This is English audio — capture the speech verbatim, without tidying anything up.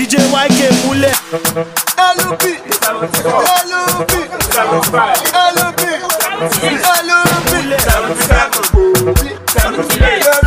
D J Y K múlẹ̀. L O P L O P L O P L O P múlẹ̀.